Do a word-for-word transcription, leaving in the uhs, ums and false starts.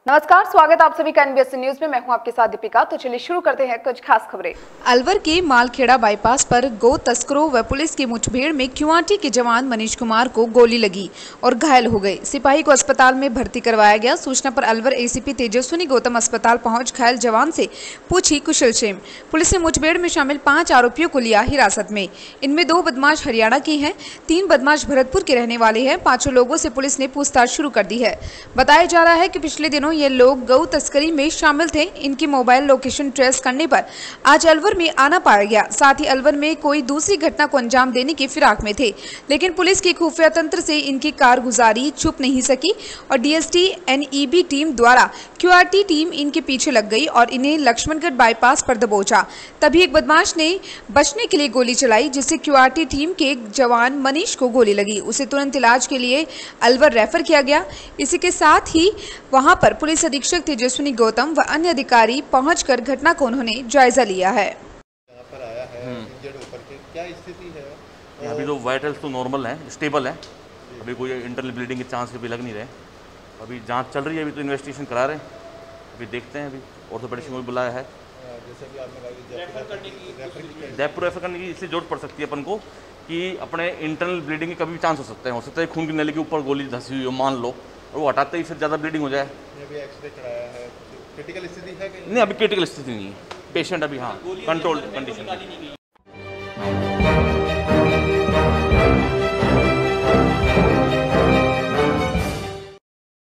नमस्कार, स्वागत आप सभी का एनबीएससी न्यूज में। मैं हूं आपके साथ दीपिका। तो चलिए शुरू करते हैं कुछ खास खबरें। अलवर के मालखेड़ा बाईपास पर गो तस्करों व पुलिस की मुठभेड़ में क्यूआरटी के जवान मनीष कुमार को गोली लगी और घायल हो गए। सिपाही को अस्पताल में भर्ती करवाया गया। सूचना पर अलवर एसीपी तेजस्विनी गौतम अस्पताल पहुंच घायल जवान से पूछी कुशलक्षेम। पुलिस ने मुठभेड़ में शामिल पांच आरोपियों को लिया हिरासत में। इनमें दो बदमाश हरियाणा के हैं, तीन बदमाश भरतपुर के रहने वाले हैं। पांचों लोगों से पुलिस ने पूछताछ शुरू कर दी है। बताया जा रहा है कि पिछले दिनों ये लोग गौ तस्करी में शामिल थे। इनकी मोबाइल लोकेशन ट्रेस करने पर आज अलवर में आना पाया गया। साथ ही अलवर में कोई दूसरी घटना को अंजाम देने की फिराक में थे, लेकिन पुलिस की खुफिया तंत्र से इनकी कारगुजारी छुप नहीं सकी और डीएसटी एनईबी टीम द्वारा क्यूआरटी टीम इनके पीछे लग गई और इन्हें लक्ष्मणगढ़ बाईपास पर दबोचा। तभी एक बदमाश ने बचने के लिए गोली चलाई, जिससे क्यूआरटी टीम के जवान मनीष को गोली लगी। उसे तुरंत इलाज के लिए अलवर रेफर किया गया। इसी के साथ ही वहां पर पुलिस अधीक्षक तेजस्विनी गौतम व अन्य अधिकारी पहुंचकर घटना को उन्होंने जायजा लिया है। यहाँ पर आया है इंजर्ड होकर के, क्या स्थिति है? अभी तो वाइटल्स तो नॉर्मल है, स्टेबल है। अभी कोई इंटरनल ब्लीडिंग के चांस भी लग नहीं रहे। अभी जांच चल रही है, अभी तो इन्वेस्टिगेशन करा रहे हैं। अभी देखते हैं। अभी ऑर्थोपेडिक्स में बुलाया है। जैसे कि आपने कहा जयपुर रेफर करने की इसलिए जरूरत पड़ सकती है अपन को कि अपने इंटरनल ब्लीडिंग के कभी भी चांस हो सकते हैं। हो सकता है खून की नली के ऊपर गोली धंसी हुई हो, मान लो, और वो हटाते ही फिर ज़्यादा ब्लीडिंग हो जाए। अभी एक्सरे कराया है, क्रिटिकल स्थिति है कि नहीं? अभी क्रिटिकल स्थिति नहीं है, पेशेंट अभी हाँ कंट्रोल कंडीशन।